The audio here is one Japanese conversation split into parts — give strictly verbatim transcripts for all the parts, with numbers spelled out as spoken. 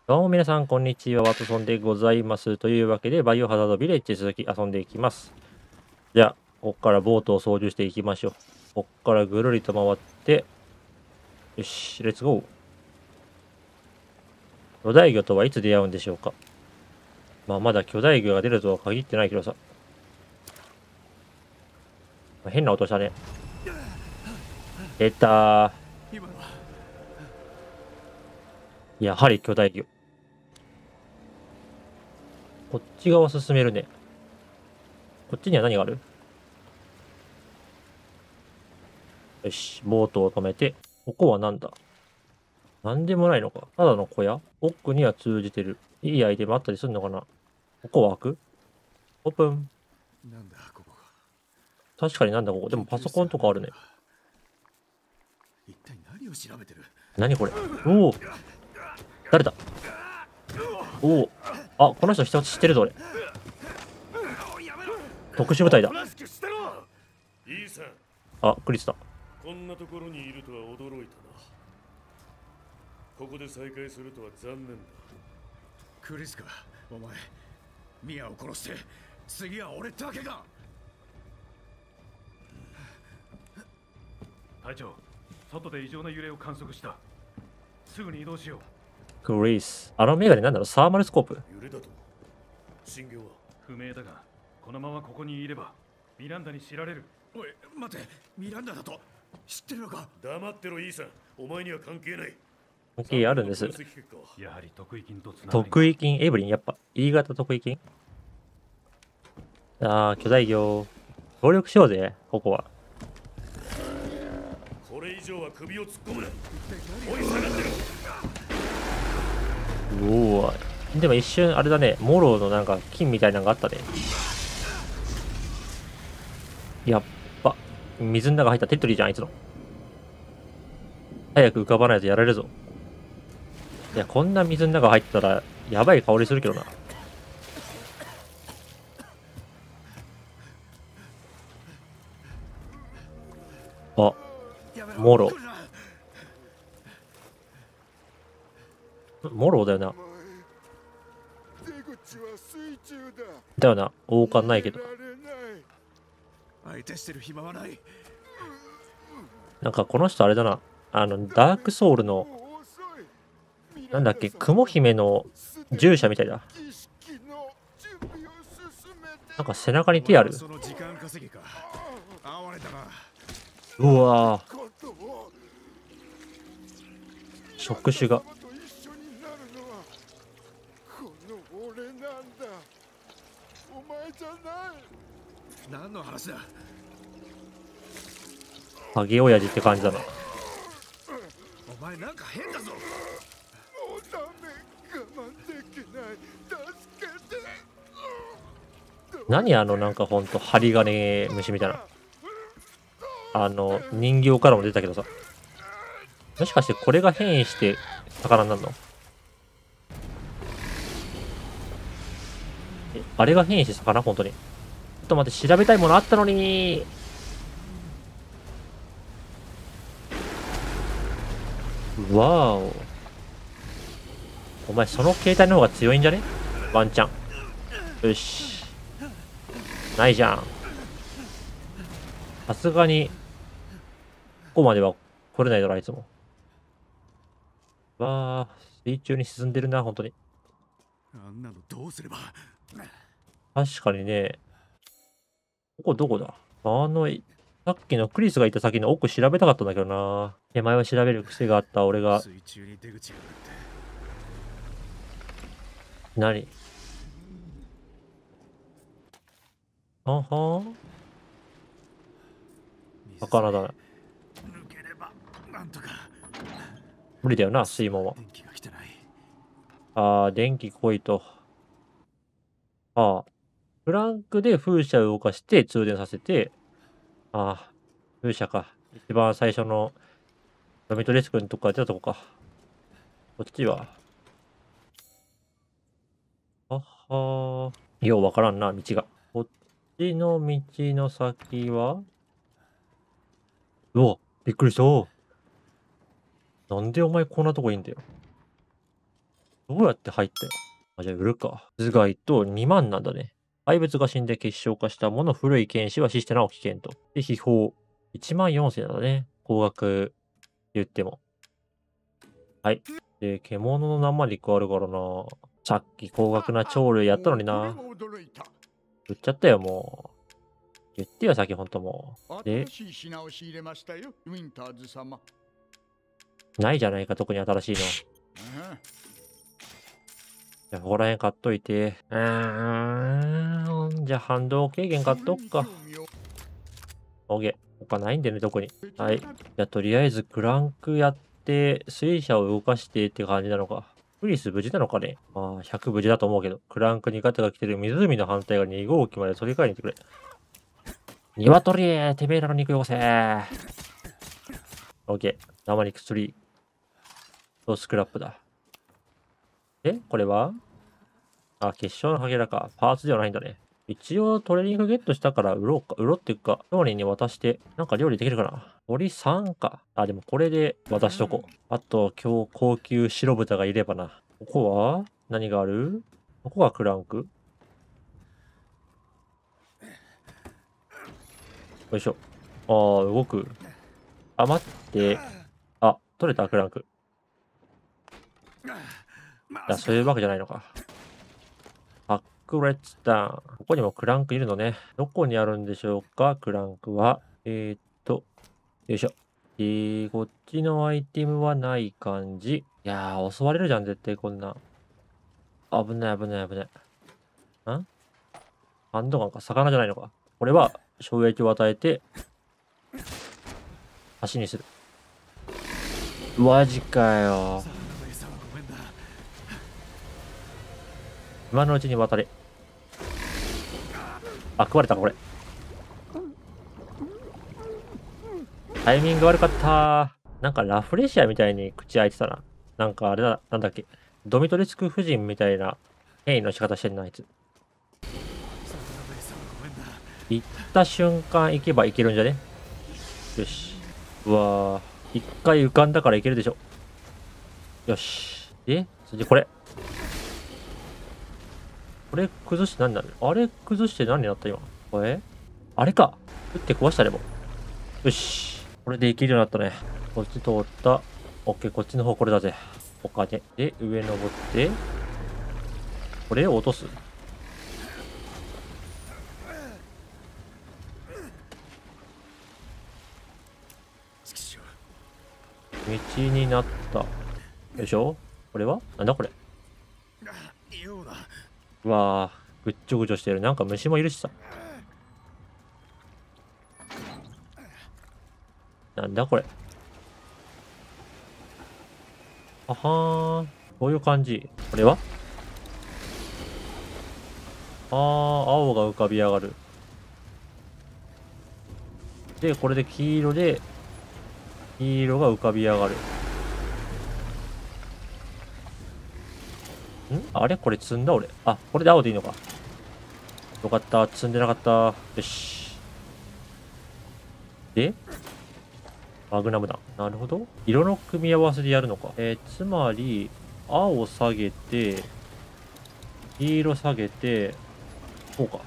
どうも皆さん、こんにちは。ワトソンでございます。というわけで、バイオハザードビレッジ続き遊んでいきます。じゃあ、ここからボートを操縦していきましょう。ここからぐるりと回って、よし、レッツゴー。巨大魚とはいつ出会うんでしょうか。まあ、まだ巨大魚が出るとは限ってないけどさ。変な音したね。出たー。やはり巨大魚。こっち側進めるね。こっちには何がある？よし、ボートを止めて、ここはなんだ？なんでもないのか。ただの小屋？奥には通じてる。いいアイテムあったりするのかな？ここは開く？オープン。 なんだここ。 確かになんだここ。でもパソコンとかあるね。 一体何を調べてる？ 何これ？おお。誰だ？おお。あ、この人人知ってるぞ俺。特殊部隊だ。あ、クリスだ。 こんなところにいるとは驚いたな。ここで再会するとは残念だ。 クリスか、お前。ミアを殺して次は俺だけか。 隊長、外で異常な揺れを観測した。すぐに移動しよう。 クリス。あのメガネなんだろう？サーマルスコープ？ 揺れだと。震源は不明だが、このままここにいればミランダに知られる。 おい、待て、ミランダだと知ってるのか？ 黙ってろイーサン。お前には関係ない。 関係あるんです。 やはり得意金とつながり。 得意金エブリン、やっぱ E 型得意金。ああ、巨大魚。協力しようぜ、ここは。 これ以上は首を突っ込むな。追い下がってる。 おお。でも一瞬あれだね、モロのなんか金みたいなのがあったね。やっぱ、水の中入ったテッドリーじゃん、あいつの。早く浮かばないとやられるぞ。いや、こんな水の中入ったら、やばい香りするけどな。あ、モロ。モロだよな。だよな、王冠ないけど。 相手してる暇はない。 なんかこの人あれだな。あの、ダークソウルの、なんだっけ、雲姫の従者みたいだ。なんか背中に手ある。うわぁ。触手が。 何の話だ？ ハゲ親父って感じだな。 お前なんか変だぞ。 何あのなんかほんと針金虫みたいな。あの人形からも出たけどさ。もしかしてこれが変異して魚になるの？え、あれが変異して魚？本当に。ちょっと待って、調べたいものあったのに。わーお。お前その携帯の方が強いんじゃね？ワンチャン。よし。ないじゃん。さすがに、ここまでは来れないだろ、あいつも。わあ、水中に沈んでるな、本当に。 あんなのどうすれば。 確かにね。ここどこだ？あの、さっきのクリスがいた先の奥調べたかったんだけどな。手前を調べる癖があった俺が。 水中に出口があって。 何？あはん？魚だな。 抜ければなんとか。 無理だよな、水門は。 電気が来てない。 ああ、電気来いと。ああ。プランクで風車を動かして通電させて、ああ、風車か。一番最初のドミトレスクのとこから出たとこか。こっちは。あはー。ようわからんな、道が。こっちの道の先は？うわ、びっくりした。なんでお前こんなとこいいんだよ。 どうやって入ったよ。あ、じゃあ売るか。頭蓋とにまんなんだね。怪物が死んで結晶化したもの古い剣士は死してなお危険と。で、秘宝。いちまんよんせんなんだね。高額言っても。はい。で、獣の生肉あるからな。さっき高額な鳥類やったのにな。売っちゃったよ、もう。言ってよ、先ほんともう。で、ないじゃないか、特に新しいの。じゃあ、ここら辺買っといて。うーん。じゃあ、反動軽減買っとくか。オーケー。他ないんでね、特に。はい。じゃあ、とりあえず、クランクやって、水車を動かしてって感じなのか。クリス無事なのかね。まあ、ひゃく無事だと思うけど。クランクにガタが来てる湖の反対側に号機まで取り替えに行ってくれ。鶏てめえらの肉よこせー。オーケー。生肉スリー。とスクラップだ。えこれはあ、結晶のハゲラか。パーツではないんだね。一応トレーニングゲットしたから売ろうか。売ろうっていうか、料理に渡して、なんか料理できるかな。鳥さんか。あ、でもこれで渡しとこう。あと、今日高級白豚がいればな。ここは何がある？ここがクランク？よいしょ。あー、動く。あ、待って。あ、取れたクランク。いや、そういうわけじゃないのか。パックレッツダウン。ここにもクランクいるのね。どこにあるんでしょうか、クランクは。えー、っと、よいしょ。えー、こっちのアイテムはない感じ。いやー、襲われるじゃん、絶対こんな。危ない危ない危ない。んハンドガンか、魚じゃないのか。これは、衝撃を与えて、足にする。マジかよ。今のうちに渡れ。あ、食われたか、これ。タイミング悪かったー。なんかラフレシアみたいに口開いてたな。なんかあれだ、なんだっけ。ドミトリスク夫人みたいな変異の仕方してんな、あいつ。行った瞬間行けばいけるんじゃね？よし。うわー。一回浮かんだからいけるでしょ。よし。で、次これ。これ崩して何になる？あれ崩して何になった今。これあれか。打って壊したねもう。よし。これでいけるようになったね。こっち通った。オッケー、こっちの方これだぜ。お金。で、上登って。これを落とす。道になった。よいしょ。これはなんだこれ。うわー、ぐっちょぐちょしてる。なんか虫もいるしさ。なんだこれ。ははーん。こういう感じ。これはあー、青が浮かび上がる。で、これで黄色で、黄色が浮かび上がる。んあれこれ積んだ俺。あ、これで青でいいのか。よかった。積んでなかった。よし。で、マグナムだ。なるほど。色の組み合わせでやるのか。えー、つまり、青下げて、黄色下げて、こうか。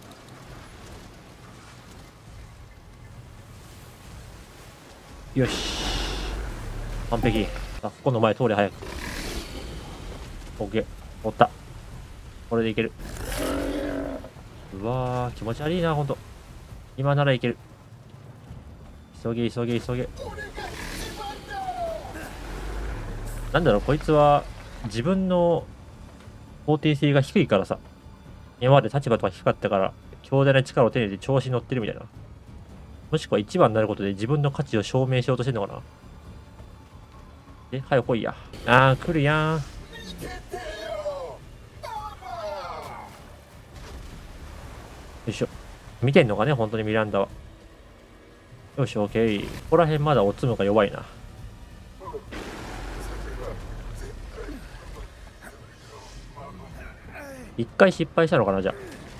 よし。完璧。あ、ここの前通れ早く。オッケー。おった。これでいける。うわー、気持ち悪いな、ほんと。今ならいける。急げ、急げ、急げ。なんだろう、こいつは、自分の肯定性が低いからさ。今まで立場とか低かったから、強大な力を手に入れて調子に乗ってるみたいな。もしくは一番になることで自分の価値を証明しようとしてんのかな。え、早く来いや。あー、来るやん。よいしょ。見てんのかね、本当にミランダは。よし、オッケー。ここら辺まだおつむが弱いな。一回失敗したのかな、じゃ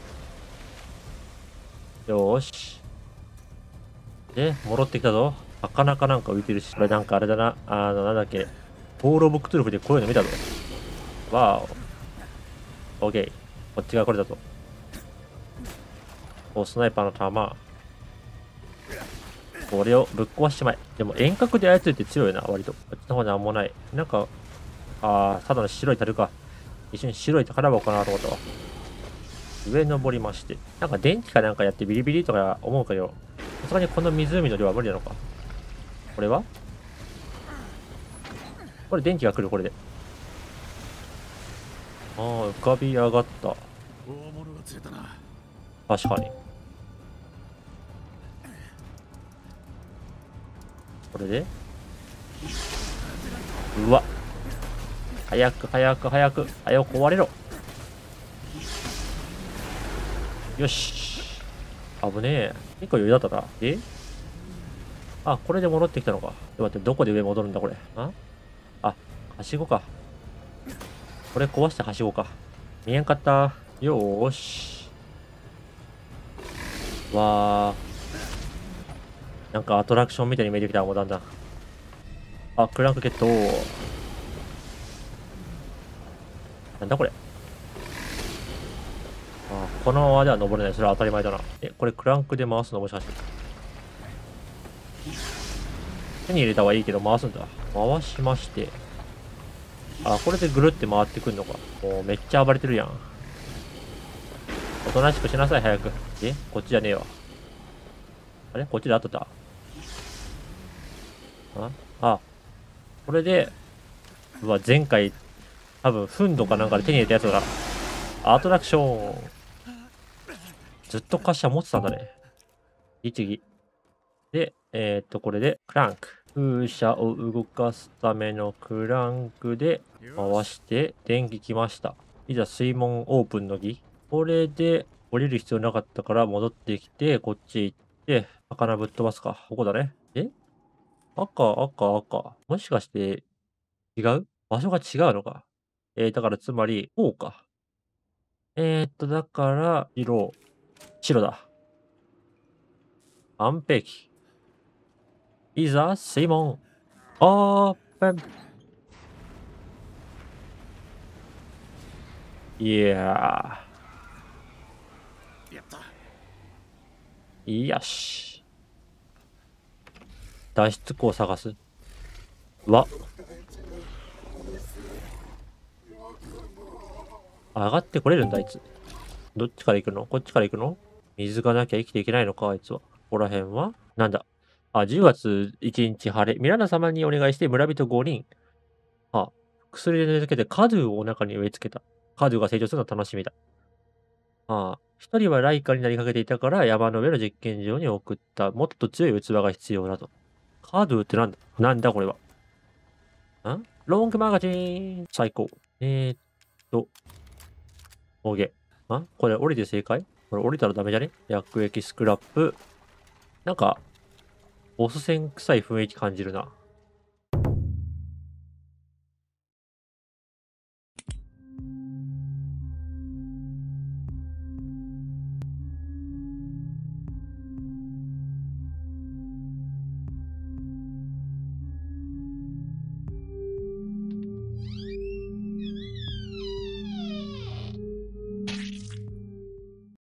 あ。よーし。で、戻ってきたぞ。なかなかなんか浮いてるし。これなんかあれだな。あの、なんだっけ。ポール・オブ・クトゥルフでこういうの見たぞ。 わお。オッケー。こっちがこれだと。お、スナイパーの弾。これをぶっ壊しちまえ。でも遠隔で操るって強いな、割と。こっちの方になんもない。なんか、あー、ただの白い樽か。一緒に白い宝箱かなと思ったわ。上登りまして。なんか電気かなんかやってビリビリとか思うけど、さすがにこの湖の量は無理なのか。これはこれ電気が来る、これで。ああ、浮かび上がった。 大物が釣れたな。 確かに。これでうわ。早く早く早く。早く壊れろ。よし。危ねえ。結構余裕だったな。えあ、これで戻ってきたのか。ちょっと待って、どこで上戻るんだ、これ。ああ、はしごか。これ壊してはしごか。見えんかった。よーし。わー。なんかアトラクションみたいに見えてきた、もうだんだん。あ、クランクゲット。なんだこれ。あ、このままでは登れない。それは当たり前だな。え、これクランクで回すのもしかして。手に入れたはいいけど回すんだ。回しまして。あ、これでぐるって回ってくんのか。もうめっちゃ暴れてるやん。おとなしくしなさい、早く。え、こっちじゃねえわ。あれこっちで合ってた。ああ、これで、うわ、前回、多分、フンドかなんかで手に入れたやつだ。アトラクション。ずっと滑車持ってたんだね。律儀。で、えー、っと、これで、クランク。風車を動かすためのクランクで回して、電気来ました。いざ水門オープンの儀。これで降りる必要なかったから戻ってきて、こっち行って、魚ぶっ飛ばすか。ここだね。え赤、赤、赤。もしかして、違う場所が違うのか。えー、だからつまり、こうか。えー、っと、だから、色、白だ。完璧。いざ、水門。オープン。いややった。 ー。よし。脱出口を探す。わ。上がってこれるんだ、あいつ。どっちから行くのこっちから行くの水がなきゃ生きていけないのか、あいつは。ここら辺はなんだあ、じゅうがついちにち晴れ。ミランダ様にお願いして村人ごにん。あ、薬で根付けてカドゥをお腹に植え付けた。カドゥが成長するの楽しみだ。ああ、一人はライカになりかけていたから山の上の実験場に送った。もっと強い器が必要だと。カドゥってなんだなんだこれは。んロングマガジン最高。えー、っと、オーケー。あこれ降りて正解これ降りたらダメじゃね薬液スクラップ。なんか、ボス戦臭い雰囲気感じるな。